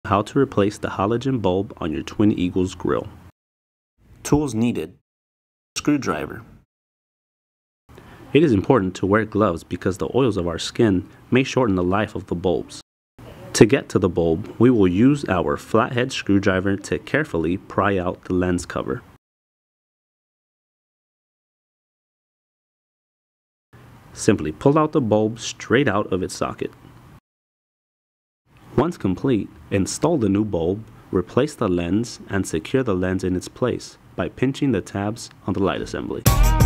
How to replace the halogen bulb on your Twin Eagles grill. Tools needed: screwdriver. It is important to wear gloves because the oils of our skin may shorten the life of the bulbs. To get to the bulb, we will use our flathead screwdriver to carefully pry out the lens cover. Simply pull out the bulb straight out of its socket. Once complete, install the new bulb, replace the lens, and secure the lens in its place by pinching the tabs on the light assembly.